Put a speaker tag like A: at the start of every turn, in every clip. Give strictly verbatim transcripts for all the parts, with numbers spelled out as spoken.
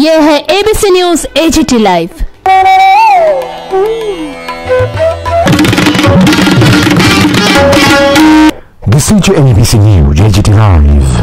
A: ये है ABC news AGT live.
B: This is A B C News A G T Live.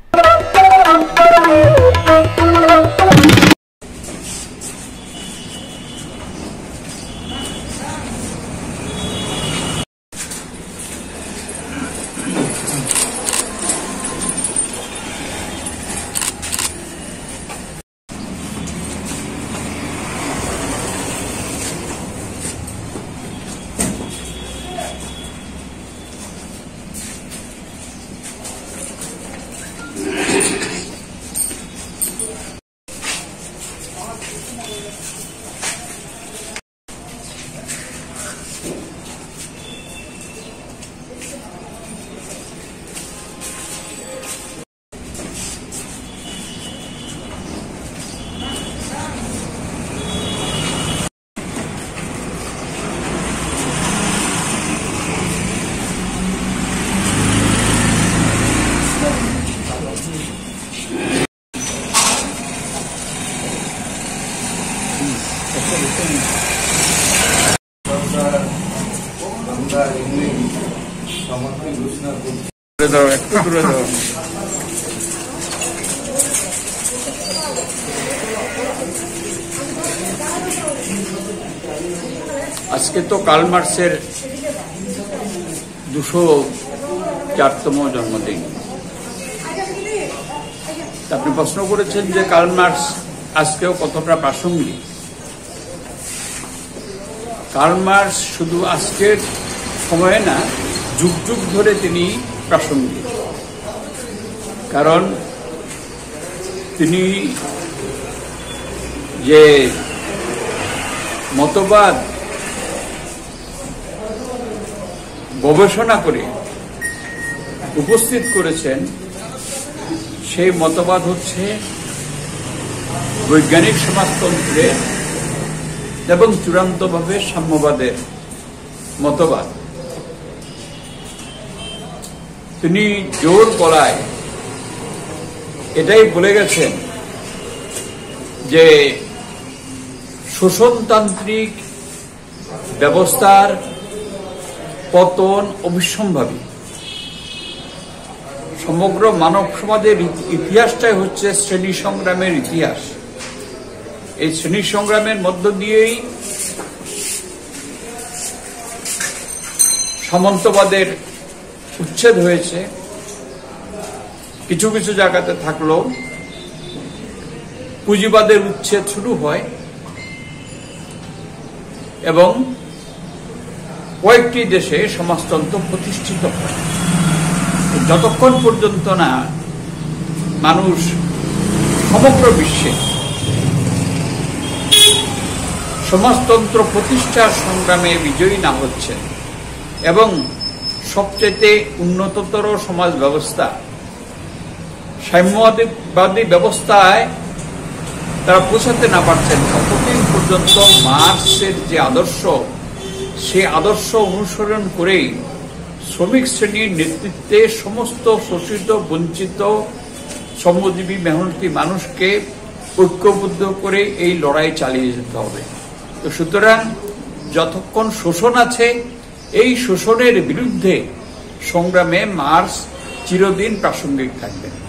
C: আজকে তো curl মার্ক্সের দুশো চারতম জন্মদিন। আপনি প্রশ্ন করেছেন যে কার্ল মার্ক্স আজকেও কতটা প্রাসঙ্গিক। কার্ল মার্ক্স শুধু আজকের সময়ে না, যুগ যুগ ধরে তিনি প্রাসঙ্গিক। কারণ তিনি যে মতবাদ গবেষণা করে উপস্থিত করেছেন, সেই মতবাদ হচ্ছে বৈজ্ঞানিক সমাজতন্ত্রের এবং চূড়ান্তভাবে সাম্যবাদের মতবাদ। তিনি জোর গলায় এটাই বলে গেছেন যে শোষণতান্ত্রিক ব্যবস্থার পতন অবিসম্ভাবী। সমগ্র মানব সমাজের ইতিহাসটাই হচ্ছে শ্রেণী সংগ্রামের ইতিহাস। এই শ্রেণী সংগ্রামের মধ্য দিয়েই সামন্তবাদের উচ্ছেদ হয়েছে, কিছু কিছু জায়গাতে থাকলেও পুঁজিবাদের উচ্ছেদ শুরু হয় এবং কয়েকটি দেশে সমাজতন্ত্র প্রতিষ্ঠিত হয়। যতক্ষণ পর্যন্ত না মানুষ সমগ্র বিশ্বে সমাজতন্ত্র প্রতিষ্ঠার সংগ্রামে বিজয়ী না হচ্ছে এবং সবচেয়ে উন্নততর সমাজ ব্যবস্থা সাম্যবাদী ব্যবস্থায় তারা পৌঁছাতে না পারছেন, ততদিন পর্যন্ত মার্ক্সের যে আদর্শ, সে আদর্শ অনুসরণ করেই শ্রমিক শ্রেণীর নেতৃত্বে সমস্ত শোষিত বঞ্চিত শ্রমজীবী মেহনতি মানুষকে ঐক্যবদ্ধ করে এই লড়াই চালিয়ে যেতে হবে। তো সুতরাং যতক্ষণ শোষণ আছে, এই শোষণের বিরুদ্ধে সংগ্রামে মার্ক্স চিরদিন প্রাসঙ্গিক থাকবেন।